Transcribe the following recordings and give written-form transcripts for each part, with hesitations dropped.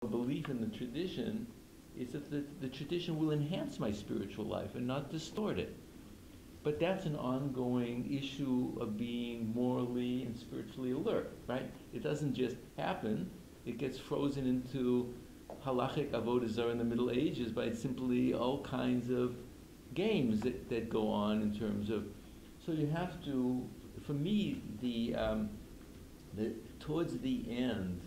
belief in the tradition is that the tradition will enhance my spiritual life and not distort it. But that's an ongoing issue of being morally and spiritually alert, right? It doesn't just happen. It gets frozen into halachic avodah zarah in the Middle Ages by simply all kinds of games that go on in terms of. So you have to, for me, towards the end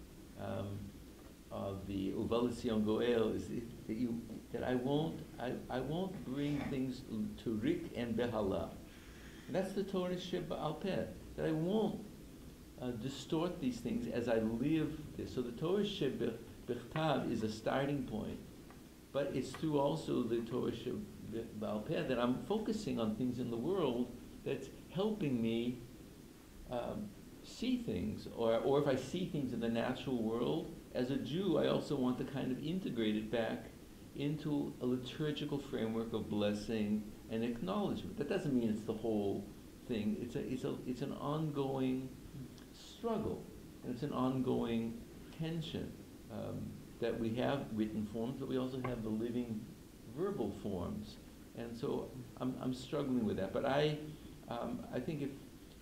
of the Uva L'Tzion Goel is that I won't bring things to rik and behala. That's the Torah Sheba'al Peh. That I won't distort these things as I live this. So the Torah Sheba'al is a starting point, but it's through also the Torah Sheba'al Peh that I'm focusing on things in the world that's helping me see things, or if I see things in the natural world, as a Jew, I also want to kind of integrate it back into a liturgical framework of blessing and acknowledgement. That doesn't mean it's the whole thing. It's an ongoing struggle, and it's an ongoing tension that we have written forms, but we also have the living verbal forms, and so I'm struggling with that. But I think if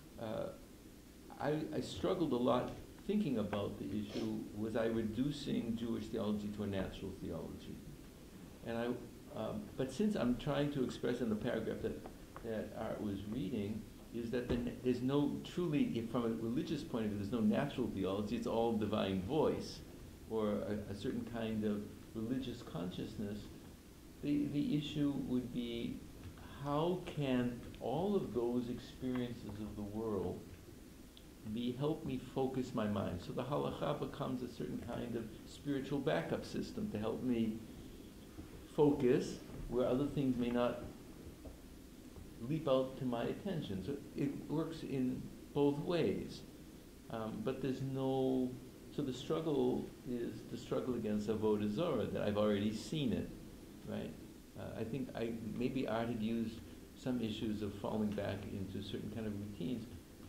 I struggled a lot thinking about the issue, was I reducing Jewish theology to a natural theology? And but since I'm trying to express in the paragraph that Art was reading, is that there's no truly, from a religious point of view, there's no natural theology, it's all divine voice, or a certain kind of religious consciousness. The issue would be, how can all of those experiences of the world help me focus my mind? So the halacha becomes a certain kind of spiritual backup system to help me focus where other things may not leap out to my attention. So it works in both ways. But there's no, so the struggle is the struggle against avodah zarah, that I've already seen it, right? I think maybe Art had used some issues of falling back into certain kind of routines.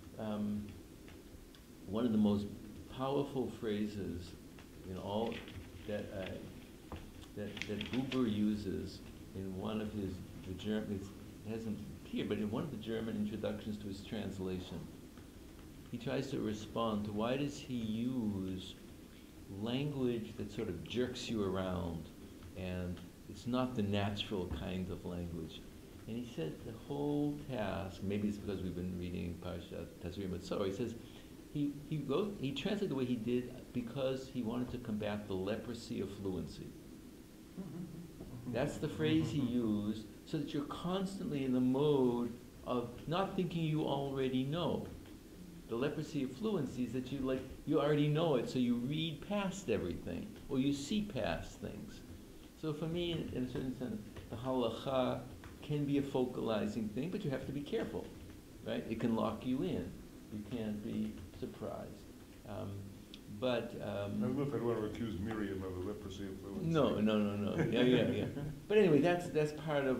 One of the most powerful phrases in all that Buber uses in one of the German, it hasn't appeared, but in one of the German introductions to his translation, he tries to respond to why does he use language that sort of jerks you around, and it's not the natural kind of language. And he said the whole task, maybe it's because we've been reading Parashat Tazria Mitzvah, he says, he translated the way he did because he wanted to combat the leprosy of fluency. That's the phrase he used, so that you're constantly in the mode of not thinking you already know. The leprosy of fluency is that you already know it, so you read past everything, or you see past things. So for me, in a certain sense, the halacha can be a focalizing thing, but you have to be careful, right? It can lock you in. You can't be surprised. I don't know if I'd want to accuse Miriam of a leprosy of fluency. No. Yeah. But anyway, that's part of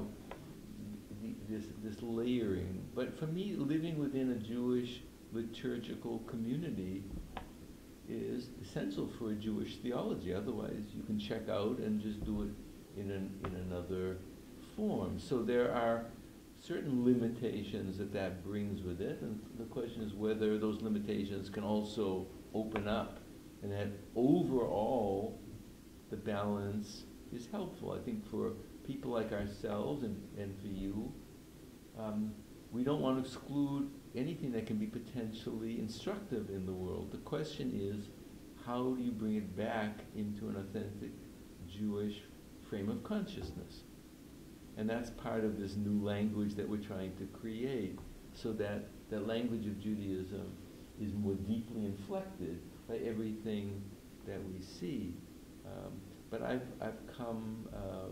this layering. But for me, living within a Jewish liturgical community is essential for a Jewish theology. Otherwise, you can check out and just do it in another form. So there are certain limitations that brings with it, and the question is whether those limitations can also open up, and that overall the balance is helpful. I think for people like ourselves and for you, we don't want to exclude anything that can be potentially instructive in the world. The question is, how do you bring it back into an authentic Jewish frame of consciousness? And that's part of this new language that we're trying to create, so that the language of Judaism is more deeply inflected by everything that we see. But I've come,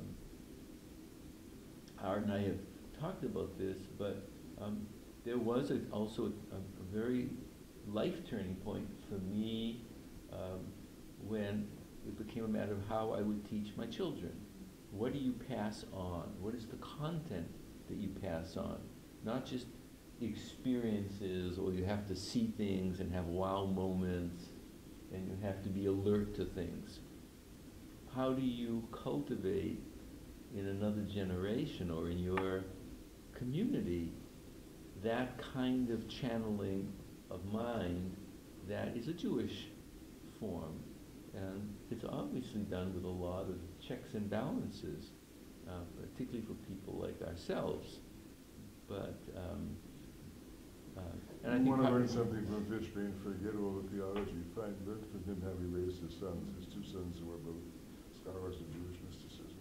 Art and I have talked about this, but there was also a very life-turning point for me when it became a matter of how I would teach my children. What do you pass on? What is the content that you pass on? Not just experiences, or you have to see things and have wow moments, and you have to be alert to things. How do you cultivate in another generation or in your community that kind of channeling of mind that is a Jewish form? And it's obviously done with a lot of checks and balances, particularly for people like ourselves. But, and I You think want to learn something from Fishbein, forget all the theology. Learn from him how he raised his sons, his two sons who are both scholars of Jewish mysticism.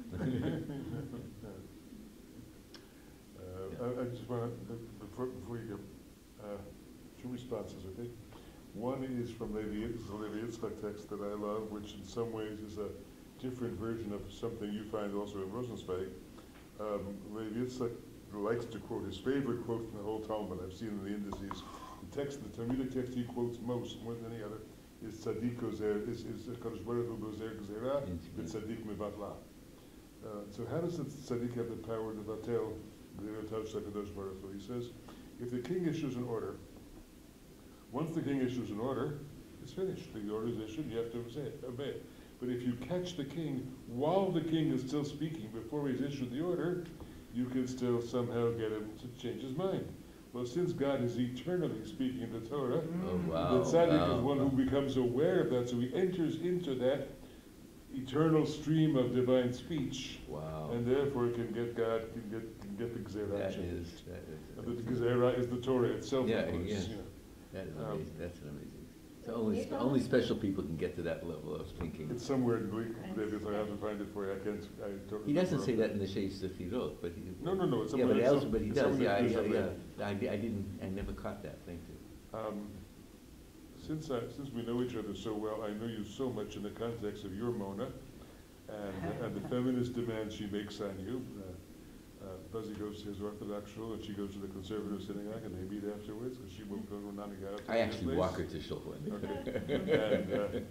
I just want to, before you go, two responses, okay? One is from the Levi Yitzchak text that I love, which in some ways is a different version of something you find also in Rosenzweig. Levi Yitzchak likes to quote his favorite quote from the whole Talmud. I've seen in the indices. The text, the Talmudic text he quotes most, more than any other, is Tzaddik Gozer, is Kadosh Baruch Hu Gozer Gezerah, the Tzaddik Mevatla. So how does the Tzaddik have the power to vatel Gezerah Kadosh Baruch Hu? He says, if the king issues an order, once the king issues an order, it's finished. The order is issued, you have to obey it. But if you catch the king while the king is still speaking, before he's issued the order, you can still somehow get him to change his mind. Well, since God is eternally speaking in the Torah, the tzaddik is one who becomes aware of that, so he enters into that eternal stream of divine speech, and therefore can get God, can get the Gezerah changed. The Gezerah is the Torah itself. Yeah, yeah. That is amazing. That's an amazing. So only special people can get to that level of thinking. It's somewhere in Greek, David, so I have to find it for you. I totally he doesn't say that in the Sheikh Sefirot, but he. No. It's yeah, but he does. Yeah, I never caught that. Thank you. Since we know each other so well, I know you so much in the context of your Mona, and the feminist demands she makes on you. Buzzy goes to his Orthodox shul, and she goes to the conservative synagogue, and they meet afterwards, because she won't go to Nanigat. I actually walk her to shul. Okay.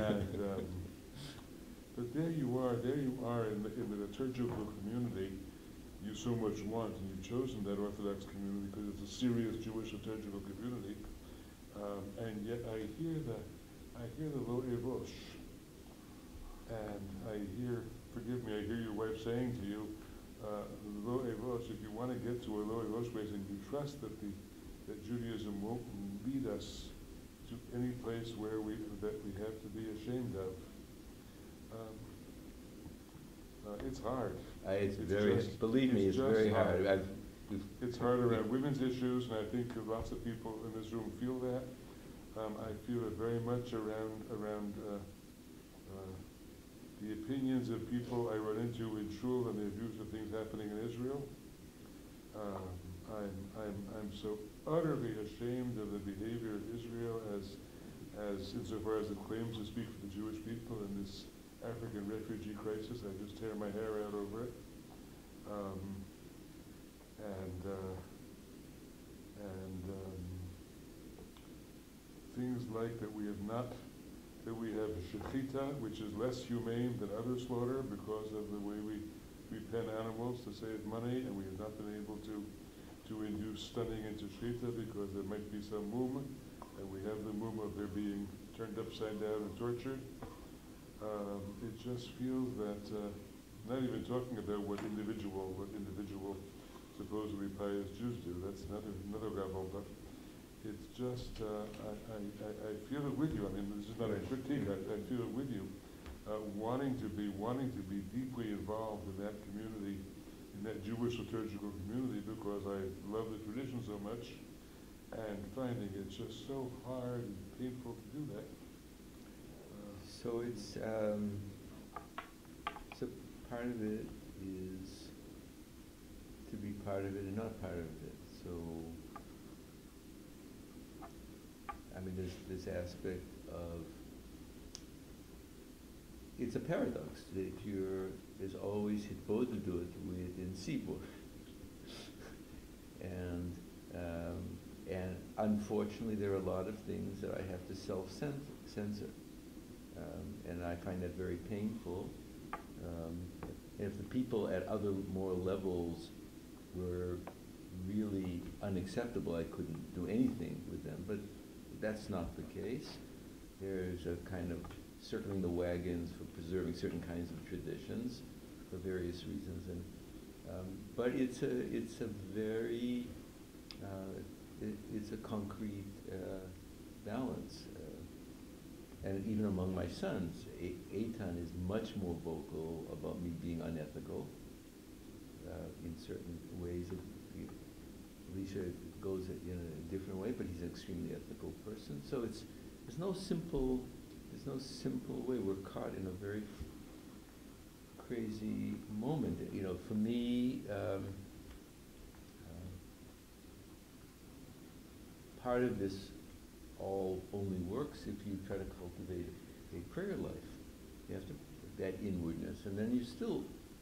But there you are in the liturgical community you so much want, and you've chosen that Orthodox community because it's a serious Jewish liturgical community. And yet I hear the Lo Evosh, and I hear your wife saying to you, Lo Evosh, if you want to get to a Lo Evosh place and you trust that Judaism won't lead us to any place where we have to be ashamed of. It's hard. Believe me, it's very hard. It's hard around women's issues, and I think lots of people in this room feel that. I feel it very much around the opinions of people I run into in shul and the views of things happening in Israel. I'm so utterly ashamed of the behavior of Israel as insofar as it claims to speak for the Jewish people in this African refugee crisis. I just tear my hair out over it. Things like that we have shechita, which is less humane than other slaughter because of the way we pen animals to save money, and we have not been able to induce stunning into shechita because there might be some movement, and we have the movement of their being turned upside down and tortured. It just feels that, not even talking about what individual supposedly pious Jews do, that's another level, but it's just, I feel it with you. I mean, this is not a critique, I feel it with you, wanting to be deeply involved in that community, in that Jewish liturgical community, because I love the tradition so much, and finding it just so hard and painful to do that. So it's, so part of it is to be part of it and not part of it. So, I mean, there's this aspect of, it's a paradox that there's always hitbodedut within Sibur. And unfortunately, there are a lot of things that I have to self-censor. And I find that very painful. If the people at other more levels were really unacceptable, I couldn't do anything with them, but that's not the case. there's a kind of circling the wagons for preserving certain kinds of traditions for various reasons, and but it's a very it's a concrete balance, and even among my sons, Eitan is much more vocal about me being unethical in certain ways. Alicia goes in a different way, but he's an extremely ethical person. So there's no simple way. We're caught in a very crazy moment. You know, for me, part of this all only works if you try to cultivate a prayer life. You have to that inwardness, and then you still.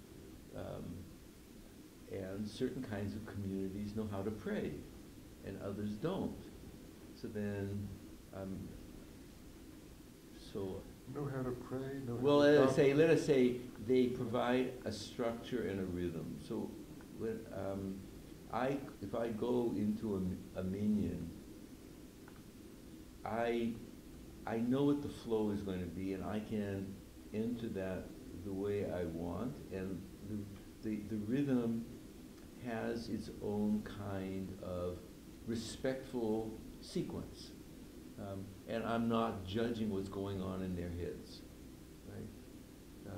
And certain kinds of communities know how to pray, and others don't. So then, Know how to pray. well, let us say they provide a structure and a rhythm. So when if I go into a minyan, I know what the flow is going to be, and I can enter that the way I want, and the rhythm has its own kind of respectful sequence. And I'm not judging what's going on in their heads, right?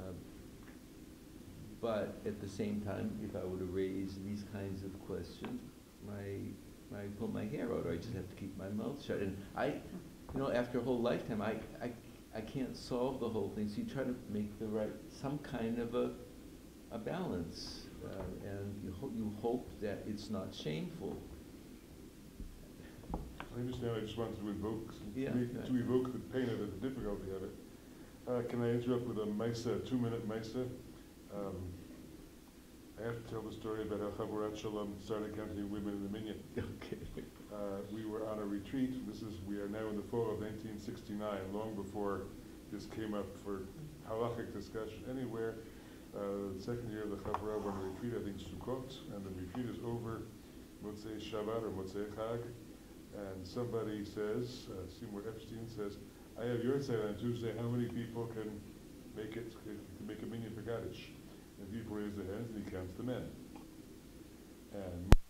But at the same time, if I were to raise these kinds of questions, I pull my hair out, or I just have to keep my mouth shut. And after a whole lifetime, I can't solve the whole thing, so you try to make some kind of a balance. And you hope that it's not shameful. I understand. I just wanted to evoke, to evoke the pain of it, the difficulty of it. Can I interrupt with a 2-minute Maisa? I have to tell the story about how Chavorat Shalom started counting women in the minyan. Okay. We were on a retreat. We are now in the fall of 1969, long before this came up for halachic discussion anywhere. The second year of the Chavra went on a retreat, I think Sukkot, and the retreat is over Motzei Shabbat or Motzei Chag, and somebody says, Seymour Epstein says, I have your side on Tuesday, how many people can make a minyan for Kaddish? And people raise their hands and he counts the men. And